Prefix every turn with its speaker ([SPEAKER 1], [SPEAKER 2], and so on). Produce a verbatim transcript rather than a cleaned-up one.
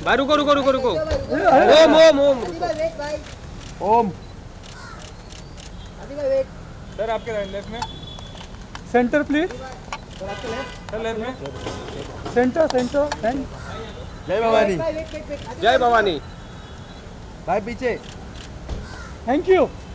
[SPEAKER 1] भाई रुको रुको रुको रुको ओम ओम ओम
[SPEAKER 2] ओम
[SPEAKER 3] सर आपके लेफ्ट में
[SPEAKER 2] सेंटर प्लीज
[SPEAKER 3] सर लेफ्ट में
[SPEAKER 2] सेंटर सेंटर एंड
[SPEAKER 4] जय भवानी
[SPEAKER 1] जय भवानी
[SPEAKER 4] भाई पीछे
[SPEAKER 2] थैंक यू